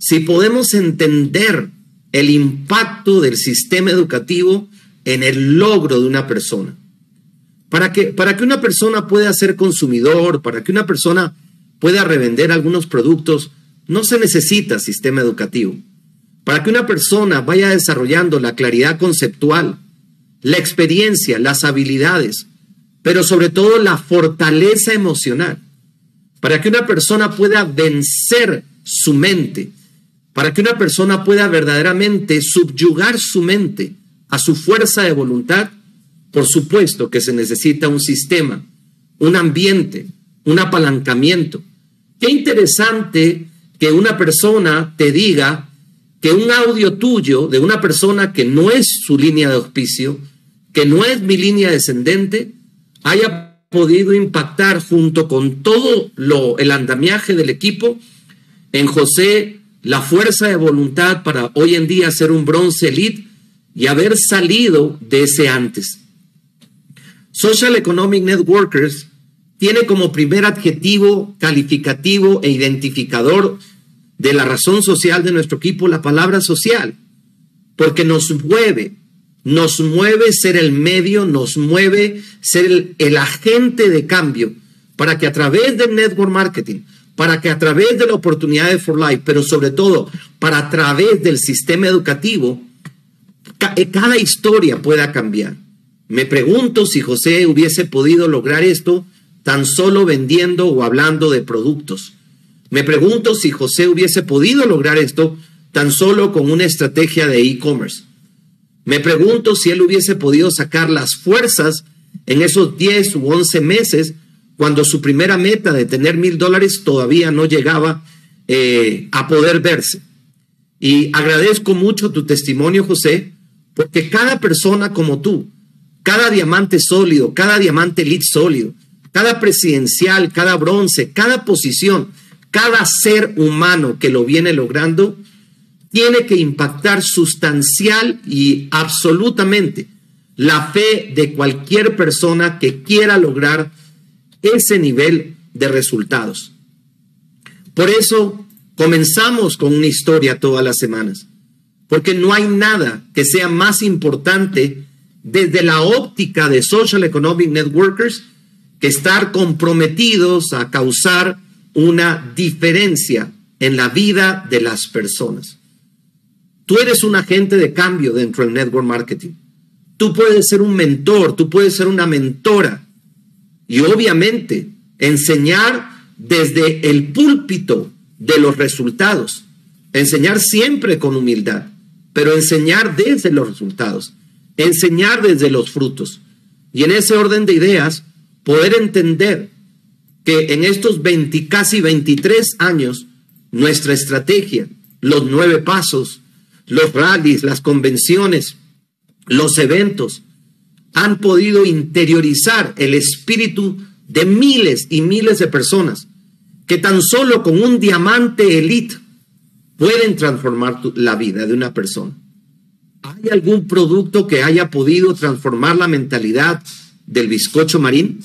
si podemos entender el impacto del sistema educativo en el logro de una persona. Para que una persona pueda ser consumidor, para que una persona pueda revender algunos productos, no se necesita sistema educativo. Para que una persona vaya desarrollando la claridad conceptual, la experiencia, las habilidades, pero sobre todo la fortaleza emocional, para que una persona pueda vencer su mente, para que una persona pueda verdaderamente subyugar su mente a su fuerza de voluntad, por supuesto que se necesita un sistema, un ambiente, un apalancamiento. Qué interesante que una persona te diga que un audio tuyo de una persona que no es su línea de auspicio, que no es mi línea descendente, haya podido impactar junto con todo el andamiaje del equipo en José la fuerza de voluntad para hoy en día ser un bronce elite y haber salido de ese antes. Social Economic Networkers tiene como primer adjetivo calificativo e identificador de la razón social de nuestro equipo la palabra social, porque nos mueve ser el medio, nos mueve ser el agente de cambio para que a través del network marketing, para que a través de la oportunidad de For Life, pero sobre todo para a través del sistema educativo, cada historia pueda cambiar. Me pregunto si José hubiese podido lograr esto tan solo vendiendo o hablando de productos. Me pregunto si José hubiese podido lograr esto tan solo con una estrategia de e-commerce. Me pregunto si él hubiese podido sacar las fuerzas en esos 10 u 11 meses cuando su primera meta de tener $1,000 todavía no llegaba a poder verse. Y agradezco mucho tu testimonio, José, porque cada persona como tú, cada diamante sólido, cada diamante elite sólido, cada presidencial, cada bronce, cada posición, cada ser humano que lo viene logrando, tiene que impactar sustancial y absolutamente la fe de cualquier persona que quiera lograr ese nivel de resultados. Por eso comenzamos con una historia todas las semanas, porque no hay nada que sea más importante desde la óptica de Social Economic Networkers que estar comprometidos a causar una diferencia en la vida de las personas. Tú eres un agente de cambio dentro del network marketing. Tú puedes ser un mentor, tú puedes ser una mentora y obviamente enseñar desde el púlpito de los resultados. Enseñar siempre con humildad, pero enseñar desde los resultados, enseñar desde los frutos. Y en ese orden de ideas, poder entender que en estos casi 23 años, nuestra estrategia, los 9 pasos, los rallies, las convenciones, los eventos, han podido interiorizar el espíritu de miles y miles de personas que tan solo con un diamante elite pueden transformar la vida de una persona. ¿Hay algún producto que haya podido transformar la mentalidad del bizcocho marín?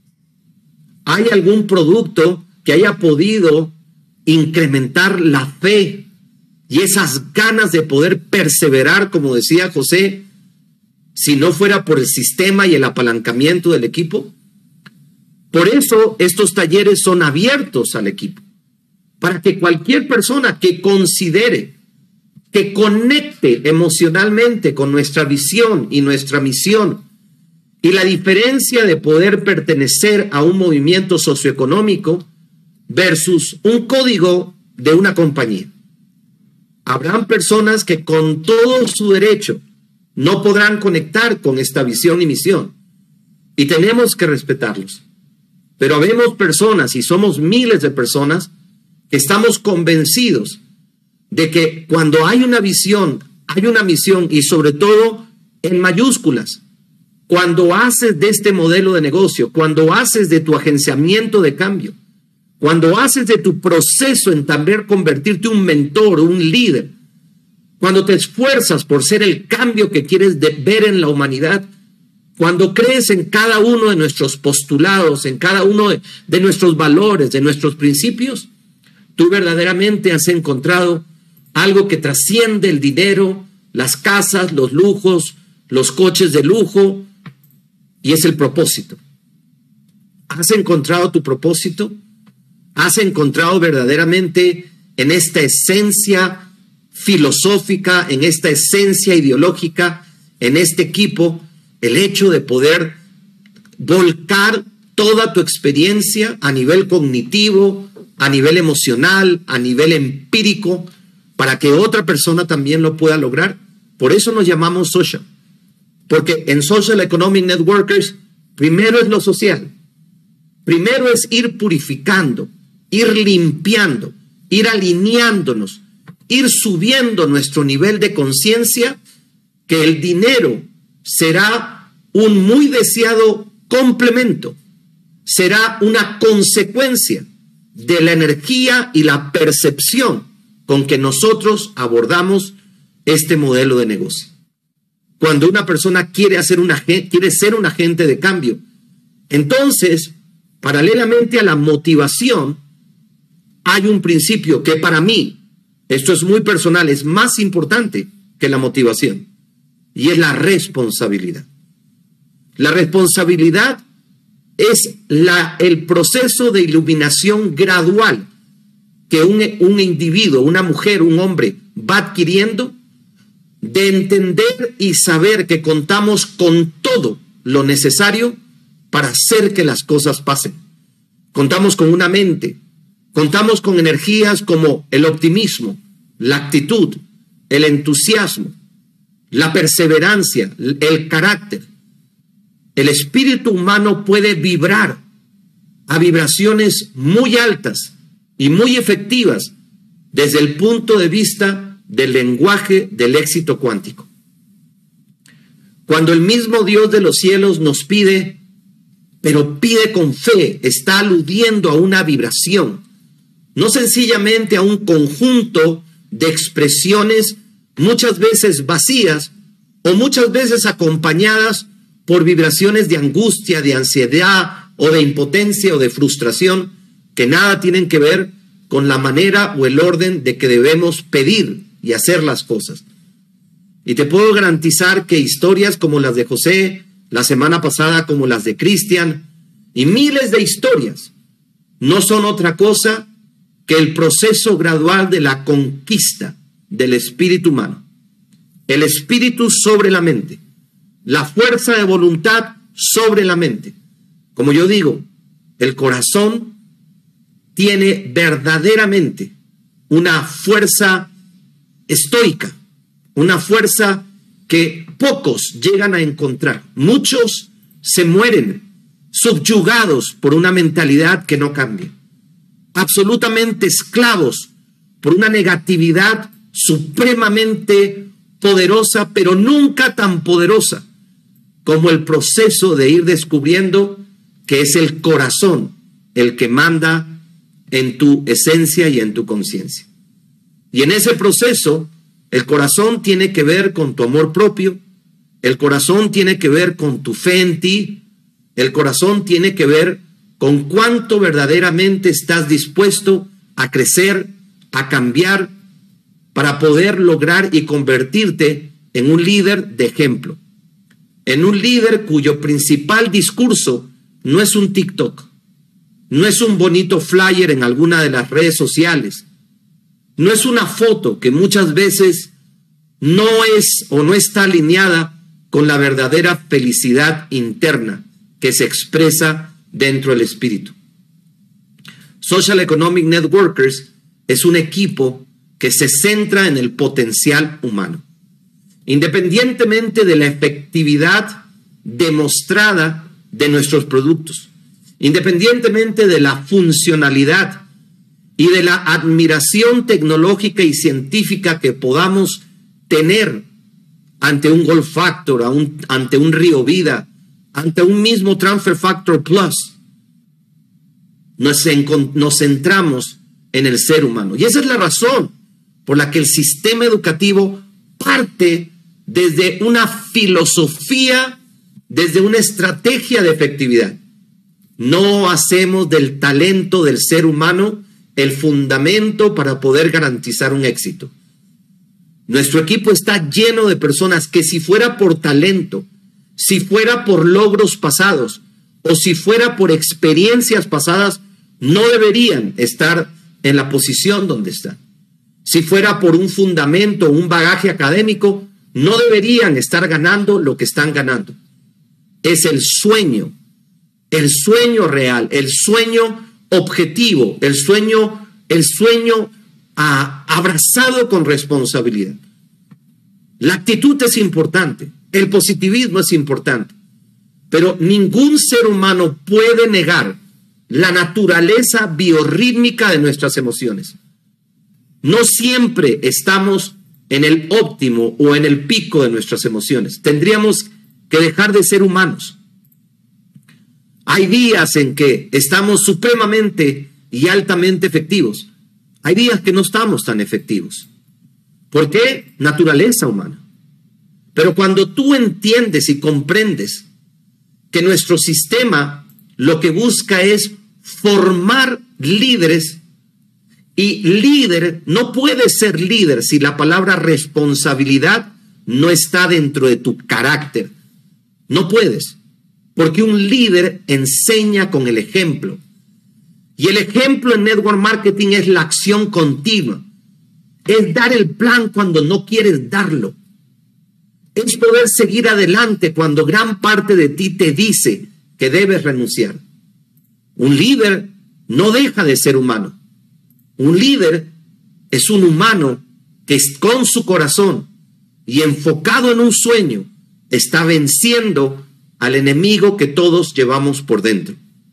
¿Hay algún producto que haya podido incrementar la fe y esas ganas de poder perseverar, como decía José, si no fuera por el sistema y el apalancamiento del equipo? Por eso estos talleres son abiertos al equipo, para que cualquier persona que considere, que conecte emocionalmente con nuestra visión y nuestra misión y la diferencia de poder pertenecer a un movimiento socioeconómico versus un código de una compañía. Habrán personas que con todo su derecho no podrán conectar con esta visión y misión, y tenemos que respetarlos. Pero habemos personas, y somos miles de personas, que estamos convencidos de que cuando hay una visión, hay una misión, y sobre todo en mayúsculas. Cuando haces de este modelo de negocio, cuando haces de tu agenciamiento de cambio, cuando haces de tu proceso en también convertirte en un mentor, un líder, cuando te esfuerzas por ser el cambio que quieres ver en la humanidad, cuando crees en cada uno de nuestros postulados, en cada uno de nuestros valores, de nuestros principios, tú verdaderamente has encontrado algo que trasciende el dinero, las casas, los lujos, los coches de lujo, y es el propósito. ¿Has encontrado tu propósito? ¿Has encontrado verdaderamente en esta esencia filosófica, en esta esencia ideológica, en este equipo, el hecho de poder volcar toda tu experiencia a nivel cognitivo, a nivel emocional, a nivel empírico, para que otra persona también lo pueda lograr? Por eso nos llamamos social. Porque en Social Economic Networkers, primero es lo social. Primero es ir purificando, ir limpiando, ir alineándonos, ir subiendo nuestro nivel de conciencia, que el dinero será un muy deseado complemento, será una consecuencia de la energía y la percepción con que nosotros abordamos este modelo de negocio. Cuando una persona quiere ser un agente de cambio, entonces, paralelamente a la motivación, hay un principio que para mí, esto es muy personal, es más importante que la motivación, y es la responsabilidad. La responsabilidad es el proceso de iluminación gradual que un individuo, una mujer, un hombre va adquiriendo, de entender y saber que contamos con todo lo necesario para hacer que las cosas pasen. Contamos con una mente, contamos con energías como el optimismo, la actitud, el entusiasmo, la perseverancia, el carácter. El espíritu humano puede vibrar a vibraciones muy altas y muy efectivas desde el punto de vista del lenguaje del éxito cuántico. Cuando el mismo Dios de los cielos nos pide, pero pide con fe, está aludiendo a una vibración, no sencillamente a un conjunto de expresiones muchas veces vacías o muchas veces acompañadas por vibraciones de angustia, de ansiedad o de impotencia o de frustración que nada tienen que ver con la manera o el orden de que debemos pedir y hacer las cosas. Y te puedo garantizar que historias como las de José, la semana pasada como las de Cristian, y miles de historias, no son otra cosa que el proceso gradual de la conquista del espíritu humano. El espíritu sobre la mente, la fuerza de voluntad sobre la mente. Como yo digo, el corazón tiene verdaderamente una fuerza estoica, una fuerza que pocos llegan a encontrar. Muchos se mueren subyugados por una mentalidad que no cambia, absolutamente esclavos por una negatividad supremamente poderosa, pero nunca tan poderosa como el proceso de ir descubriendo que es el corazón el que manda en tu esencia y en tu conciencia. Y en ese proceso, el corazón tiene que ver con tu amor propio, el corazón tiene que ver con tu fe en ti, el corazón tiene que ver con cuánto verdaderamente estás dispuesto a crecer, a cambiar, para poder lograr y convertirte en un líder de ejemplo, en un líder cuyo principal discurso no es un TikTok, no es un bonito flyer en alguna de las redes sociales, no es una foto que muchas veces no es o no está alineada con la verdadera felicidad interna que se expresa dentro del espíritu. Social Economic Networkers es un equipo que se centra en el potencial humano. Independientemente de la efectividad demostrada de nuestros productos, independientemente de la funcionalidad y de la admiración tecnológica y científica que podamos tener ante un Gold Factor, ante un Río Vida, ante un mismo Transfer Factor Plus, nos centramos en el ser humano. Y esa es la razón por la que el sistema educativo parte desde una filosofía, desde una estrategia de efectividad. No hacemos del talento del ser humano el fundamento para poder garantizar un éxito. Nuestro equipo está lleno de personas que si fuera por talento, si fuera por logros pasados o si fuera por experiencias pasadas, no deberían estar en la posición donde están. Si fuera por un fundamento, un bagaje académico, no deberían estar ganando lo que están ganando. Es el sueño real, el sueño objetivo, el sueño abrazado con responsabilidad. La actitud es importante, el positivismo es importante, pero ningún ser humano puede negar la naturaleza biorrítmica de nuestras emociones. No siempre estamos en el óptimo o en el pico de nuestras emociones. Tendríamos que dejar de ser humanos. Hay días en que estamos supremamente y altamente efectivos. Hay días que no estamos tan efectivos. ¿Por qué? Naturaleza humana. Pero cuando tú entiendes y comprendes que nuestro sistema lo que busca es formar líderes, y líder no puede ser líder si la palabra responsabilidad no está dentro de tu carácter. No puedes, porque un líder enseña con el ejemplo. Y el ejemplo en network marketing es la acción continua. Es dar el plan cuando no quieres darlo. Es poder seguir adelante cuando gran parte de ti te dice que debes renunciar. Un líder no deja de ser humano. Un líder es un humano que con su corazón y enfocado en un sueño está venciendo al enemigo que todos llevamos por dentro.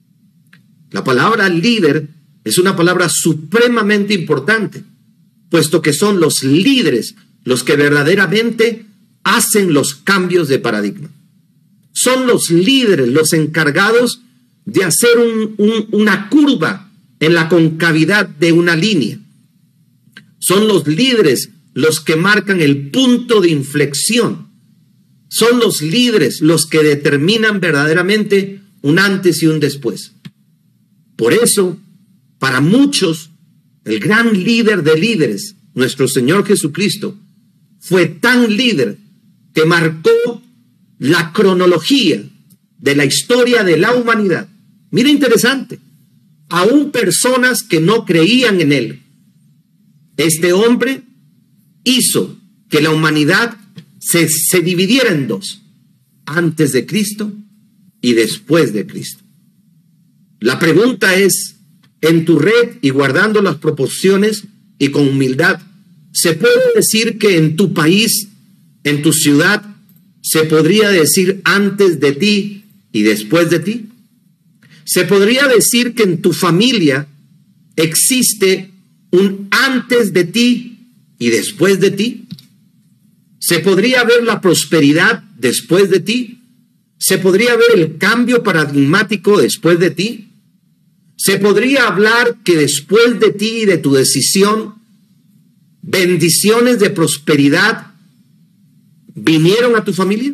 La palabra líder es una palabra supremamente importante, puesto que son los líderes los que verdaderamente hacen los cambios de paradigma. Son los líderes los encargados de hacer una curva en la concavidad de una línea. Son los líderes los que marcan el punto de inflexión. Son los líderes los que determinan verdaderamente un antes y un después. Por eso, para muchos, el gran líder de líderes, nuestro Señor Jesucristo, fue tan líder que marcó la cronología de la historia de la humanidad. Mira, interesante. Aún personas que no creían en él. Este hombre hizo que la humanidad se dividiera en dos, antes de Cristo y después de Cristo. La pregunta es, en tu red y guardando las proporciones y con humildad, ¿se puede decir que en tu país, en tu ciudad, se podría decir antes de ti y después de ti? ¿Se podría decir que en tu familia existe un antes de ti y después de ti? ¿Se podría ver la prosperidad después de ti? ¿Se podría ver el cambio paradigmático después de ti? ¿Se podría hablar que después de ti y de tu decisión, bendiciones de prosperidad vinieron a tu familia?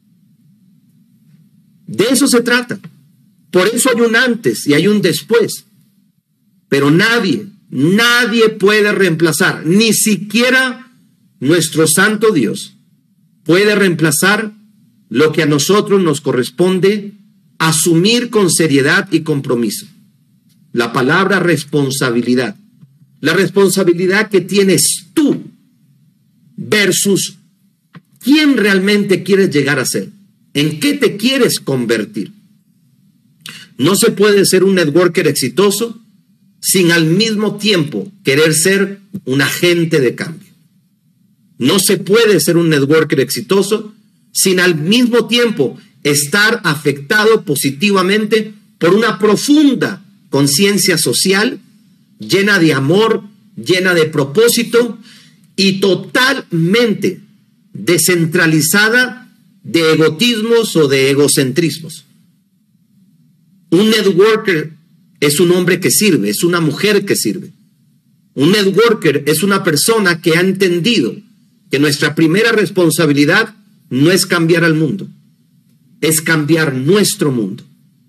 De eso se trata. Por eso hay un antes y hay un después. Pero nadie puede reemplazar, ni siquiera nuestro santo Dios puede reemplazar lo que a nosotros nos corresponde asumir con seriedad y compromiso. La palabra responsabilidad. La responsabilidad que tienes tú versus quién realmente quieres llegar a ser. ¿En qué te quieres convertir? No se puede ser un networker exitoso sin al mismo tiempo querer ser un agente de cambio. No se puede ser un networker exitoso sin al mismo tiempo estar afectado positivamente por una profunda conciencia social, llena de amor, llena de propósito y totalmente descentralizada de egotismos o de egocentrismos. Un networker es un hombre que sirve, es una mujer que sirve. Un networker es una persona que ha entendido que nuestra primera responsabilidad no es cambiar al mundo, es cambiar nuestro mundo.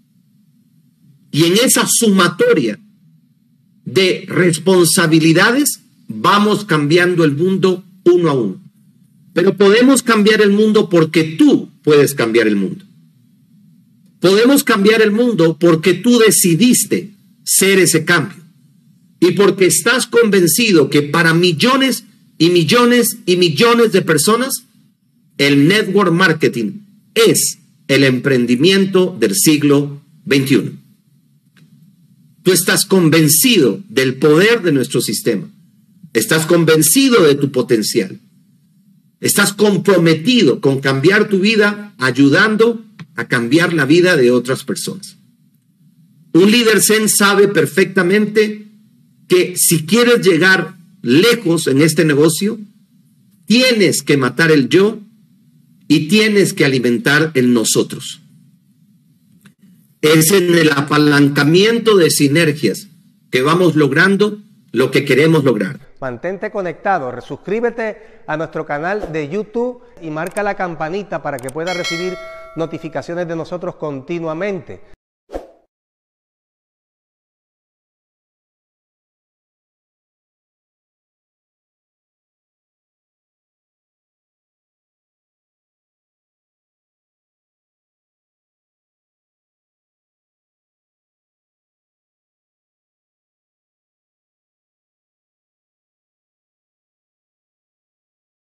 Y en esa sumatoria de responsabilidades vamos cambiando el mundo uno a uno. Pero podemos cambiar el mundo porque tú puedes cambiar el mundo. Podemos cambiar el mundo porque tú decidiste ser ese cambio. Y porque estás convencido que para millones y millones y millones de personas, el network marketing es el emprendimiento del siglo XXI. Tú estás convencido del poder de nuestro sistema. Estás convencido de tu potencial. Estás comprometido con cambiar tu vida, ayudando a cambiar la vida de otras personas. Un líder Zen sabe perfectamente que si quieres llegar lejos en este negocio, tienes que matar el yo y tienes que alimentar el nosotros. Es en el apalancamiento de sinergias que vamos logrando lo que queremos lograr. Mantente conectado, suscríbete a nuestro canal de YouTube y marca la campanita para que puedas recibir notificaciones de nosotros continuamente.